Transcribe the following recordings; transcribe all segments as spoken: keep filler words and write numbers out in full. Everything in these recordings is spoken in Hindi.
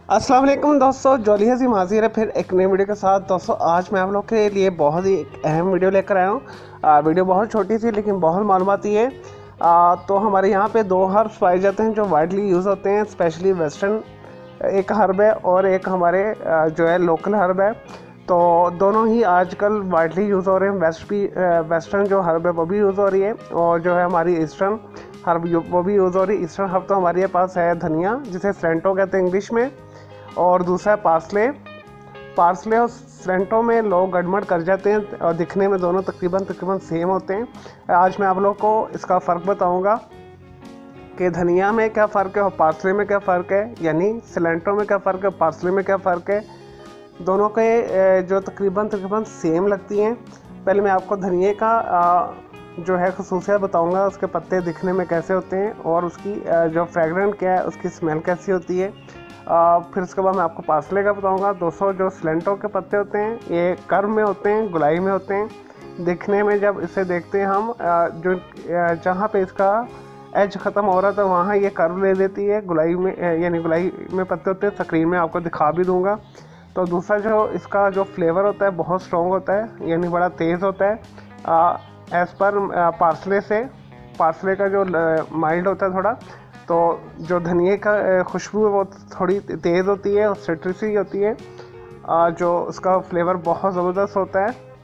अस्सलाम वालेकुम दोस्तों, जॉली हसीम हाजिर है फिर एक नई वीडियो के साथ। दोस्तों आज मैं आप लोग के लिए बहुत ही एक अहम वीडियो लेकर आया हूँ। आ, वीडियो बहुत छोटी सी लेकिन बहुत मालूमाती है। आ, तो हमारे यहाँ पे दो हर्ब्स पाए जाते हैं जो वाइडली यूज़ होते हैं, स्पेशली वेस्टर्न एक हर्ब है और एक हमारे आ, जो है लोकल हर्ब है। तो दोनों ही आजकल वाइडली यूज़ हो रहे हैं। वेस्ट भी वेस्टर्न जो हर्ब है वो भी यूज़ हो रही है और जो है हमारी ईस्टर्न हर्ब वो भी यूज़ हो रही है। ईस्टर्न हर्ब तो हमारे पास है धनिया, जिसे सेंटो कहते हैं इंग्लिश में, और दूसरा है पार्सले। पार्सले और सेंटो में लोग गड़बड़ कर जाते हैं और दिखने में दोनों तकरीबन तकरीबन सेम होते हैं। आज मैं आप लोग को इसका फ़र्क बताऊंगा कि धनिया में क्या फ़र्क है और पार्सले में क्या फ़र्क है, यानी सिलेंटो में क्या फ़र्क है, पार्सले में क्या फ़र्क है। दोनों के जो तकरीबन तकरीबन सेम लगती हैं। पहले मैं आपको धनिए का जो है खसूसियत बताऊंगा, उसके पत्ते दिखने में कैसे होते हैं और उसकी जो फ्रेगरेंस क्या है, उसकी स्मेल कैसी होती है। आ, फिर उसके बाद मैं आपको पार्सले का बताऊंगा। दोस्तों जो सिलेंटो के पत्ते होते हैं ये कर्व में होते हैं, गुलाई में होते हैं। दिखने में जब इसे देखते हैं हम, आ, जो जहाँ पे इसका एज ख़त्म हो रहा था वहाँ ये कर्व ले लेती है गुलाई में, यानी गुलाई में पत्ते होते हैं। स्क्रीन में आपको दिखा भी दूँगा। तो दूसरा जो इसका जो फ्लेवर होता है बहुत स्ट्रॉन्ग होता है, यानी बड़ा तेज़ होता है एज़ पर पार्सले से। पार्सले का जो माइल्ड होता है थोड़ा, तो जो धनिए का खुशबू है वो थोड़ी तेज़ होती है और सिट्रसी होती है, जो उसका फ्लेवर बहुत ज़बरदस्त होता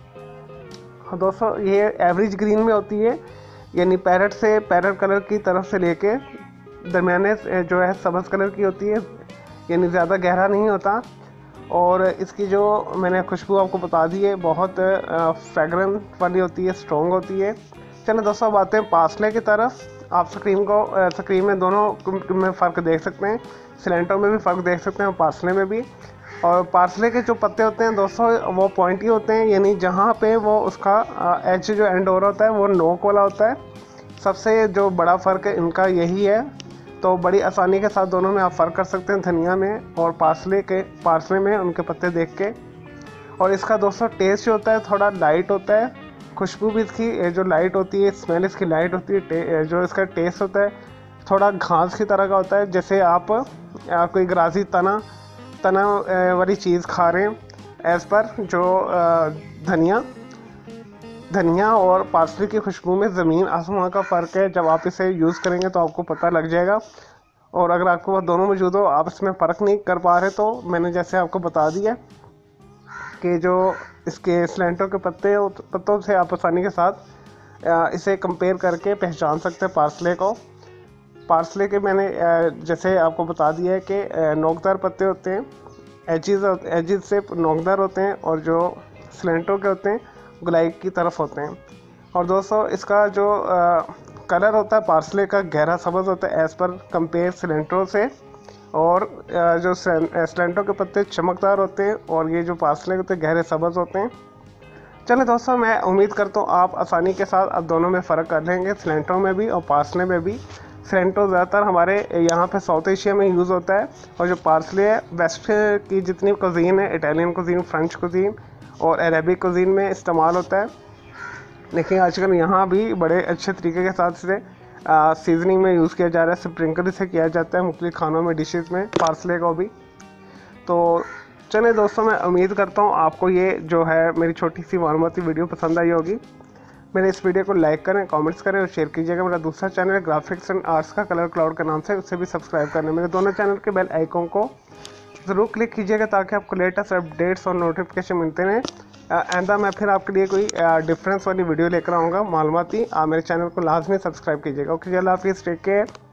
है। दोस्तों ये एवरेज ग्रीन में होती है, यानी पैरेट से पैरेट कलर की तरफ से लेके दरमियाने जो है सब्ज़ कलर की होती है, यानी ज़्यादा गहरा नहीं होता। और इसकी जो मैंने खुशबू आपको बता दी है बहुत फ्रेगरेंस वाली होती है, स्ट्रॉन्ग होती है। चलो दोस्तों अब आते हैं पार्सले की तरफ। आप स्क्रीन को स्क्रीन में दोनों में फ़र्क देख सकते हैं, सिलेंटो में भी फ़र्क देख सकते हैं और पार्सले में भी। और पार्सले के जो पत्ते होते हैं दोस्तों वो पॉइंटी होते हैं, यानी जहाँ पे वो उसका एज जो एंड हो रहा होता है वो नोक वाला होता है। सबसे जो बड़ा फ़र्क है इनका यही है। तो बड़ी आसानी के साथ दोनों में आप फ़र्क कर सकते हैं, धनिया में और पार्सले के पार्सले में, उनके पत्ते देख के। और इसका दोस्तों टेस्ट जो होता है थोड़ा लाइट होता है, खुशबू भी इसकी जो लाइट होती है, स्मेल इसकी लाइट होती है। जो इसका टेस्ट होता है थोड़ा घास की तरह का होता है, जैसे आप आ, कोई ग्रासी तना तना वाली चीज़ खा रहे हैं। एज़ पर जो आ, धनिया धनिया और पार्सले की खुशबू में ज़मीन आसमान का फ़र्क है। जब आप इसे यूज़ करेंगे तो आपको पता लग जाएगा। और अगर आपको वो दोनों मौजूद हो, आप इसमें फ़र्क नहीं कर पा रहे, तो मैंने जैसे आपको बता दिया कि जो इसके सिलेंटो के पत्ते पत्तों से आप आसानी के साथ इसे कंपेयर करके पहचान सकते हैं पार्सले को। पार्सले के मैंने जैसे आपको बता दिया है कि नोकदार पत्ते होते हैं, एजिज एजिज से नोकदार होते हैं, और जो सिलेंटो के होते हैं गुलाई की तरफ होते हैं। और दोस्तों इसका जो आ, कलर होता है पार्सले का गहरा सब्ज़ होता है एज़ पर कंपेयर सिलेंटो से। और आ, जो सिलेंटो के पत्ते चमकदार होते हैं और ये जो पार्सले होते हैं गहरे सब्ज़ होते हैं। चलिए दोस्तों मैं उम्मीद करता हूँ आप आसानी के साथ अब दोनों में फ़र्क कर लेंगे, सिलेंटो में भी और पार्सले में भी। सिलेंटो ज़्यादातर हमारे यहाँ पे साउथ एशिया में यूज़ होता है, और जो पार्सले है वेस्ट की जितनी कुज़ीन है, इटालियन कुज़ीन, फ्रेंच कुज़ीन और अरेबिक कुज़ीन में इस्तेमाल होता है। लेकिन आजकल यहाँ भी बड़े अच्छे तरीके के साथ इसे सीजनिंग में यूज़ किया जा रहा है, स्प्रिंकल से किया जाता है मुख्तलिफ खानों में, डिशेस में, पार्सले को भी। तो चलिए दोस्तों मैं उम्मीद करता हूँ आपको ये जो है मेरी छोटी सी मालूमाती वीडियो पसंद आई होगी। मेरे इस वीडियो को लाइक करें, कमेंट्स करें और शेयर कीजिएगा। मेरा दूसरा चैनल है ग्राफिक्स एंड आर्ट्स का कलर क्लाउड के नाम से, उससे भी सब्सक्राइब करना। मेरे दोनों चैनल के बेल आइकॉन को ज़रूर क्लिक कीजिएगा ताकि आपको लेटेस्ट अपडेट्स और नोटिफिकेशन मिलते रहें। आइंदा मैं फिर आपके लिए कोई डिफरेंस वाली वीडियो लेकर आऊँगा मालूमाती। आप मेरे चैनल को लाजमी सब्सक्राइब कीजिएगा। ओके, अल्लाह हाफिज़, टेक केयर।